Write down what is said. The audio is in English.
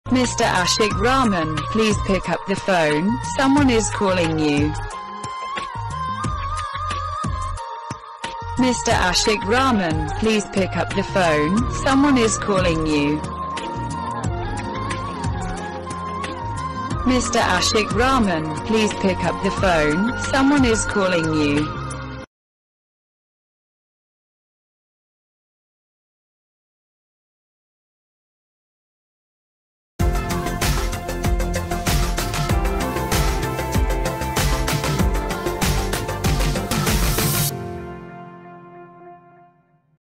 Mr. Ashik Rahman, please pick up the phone, someone is calling you. Mr. Ashik Rahman, please pick up the phone, someone is calling you. Mr. Ashik Rahman, please pick up the phone, someone is calling you.